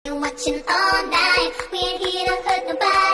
Watching all night, we ain't here to hurt nobody.